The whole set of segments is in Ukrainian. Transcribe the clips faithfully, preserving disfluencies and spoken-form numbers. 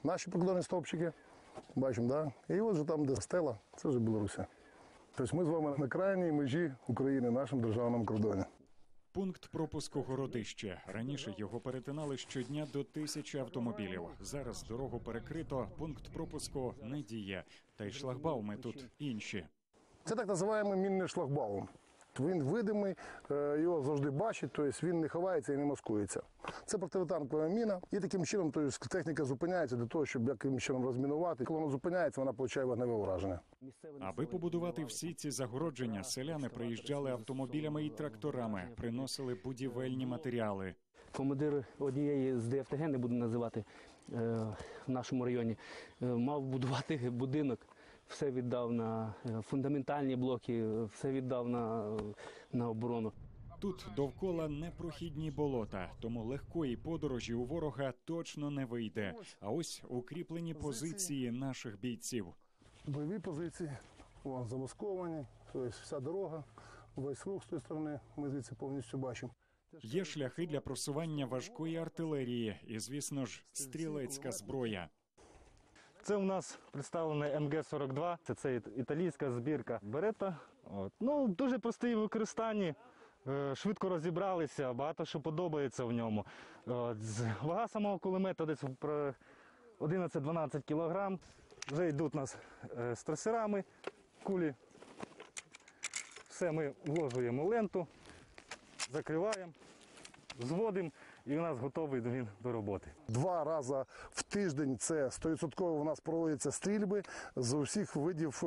наші прикордонні стовпчики, бачимо, да? І от же там, де стела, це вже Білоруся. Тобто ми з вами на крайній межі України, нашому державному кордоні. Пункт пропуску Городище. Раніше його перетинали щодня до тисячі автомобілів. Зараз дорогу перекрито, пункт пропуску не діє. Та й шлагбауми тут інші. Це так називаємо мінний шлагбаум. Він видимий, його завжди бачать, тобто він не ховається і не маскується. Це протитанкова міна, і таким чином тобто, техніка зупиняється для того, щоб якимось чином розмінувати. Коли вона зупиняється, вона отримує вогневе ураження. Аби побудувати всі ці загородження, селяни приїжджали автомобілями і тракторами, приносили будівельні матеріали. Командир однієї з Д Ф Т Г, не буду називати, в нашому районі, мав будувати будинок. Все віддав на фундаментальні блоки, все віддав на, на оборону. Тут довкола непрохідні болота, тому легкої подорожі у ворога точно не вийде. А ось укріплені позиції наших бійців. Бойові позиції, вон замасковані, тобто вся дорога, весь рух з тієї сторони, ми звідси повністю бачимо. Є шляхи для просування важкої артилерії і, звісно ж, стрілецька зброя. Це у нас представлений М Г сорок два, це, це італійська збірка Беретта. От. Ну, дуже простий в використанні, швидко розібралися, багато що подобається в ньому. От. Вага самого кулемета десь одинадцять-дванадцять кілограм. Вже йдуть у нас з трасерами кулі. Все ми вложуємо ленту, закриваємо, зводимо. І у нас готовий він до роботи. Два рази в тиждень це сто відсотків у нас проводяться стрільби з усіх видів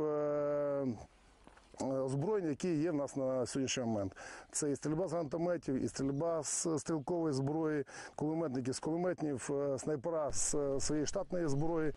озброєння, які є в нас на сьогоднішній момент. Це і стрільба з гранатометів, і стрільба з стрілкової зброї, кулеметники з кулеметів, снайпера з своєї штатної зброї.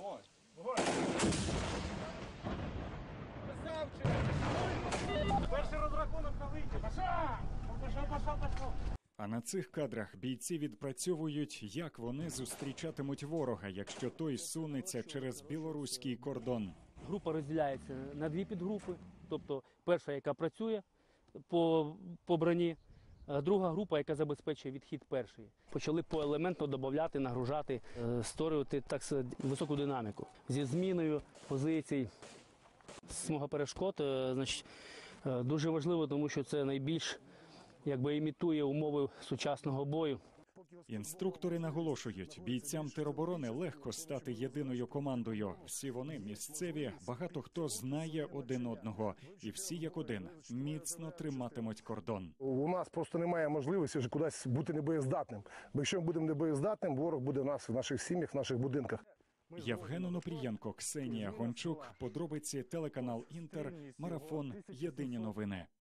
Перший розрахунок на вихід. Пішов, пішов, пішов. А на цих кадрах бійці відпрацьовують, як вони зустрічатимуть ворога, якщо той сунеться через білоруський кордон. Група розділяється на дві підгрупи, тобто перша, яка працює по, по броні, а друга група, яка забезпечує відхід першої. Почали поелементно додати, нагружати, створювати так сказати, високу динаміку. Зі зміною позицій, смуга перешкод, значить, дуже важливо, тому що це найбільш якби імітує умови сучасного бою. Інструктори наголошують, бійцям тероборони легко стати єдиною командою. Всі вони місцеві, багато хто знає один одного. І всі як один міцно триматимуть кордон. У нас просто немає можливості вже кудись бути небоєздатним. Бо якщо ми будемо небоєздатним, ворог буде в нас в наших сім'ях, в наших будинках. Євген Онопрієнко, Ксенія Гончук, подробиці, телеканал Інтер, марафон «Єдині новини».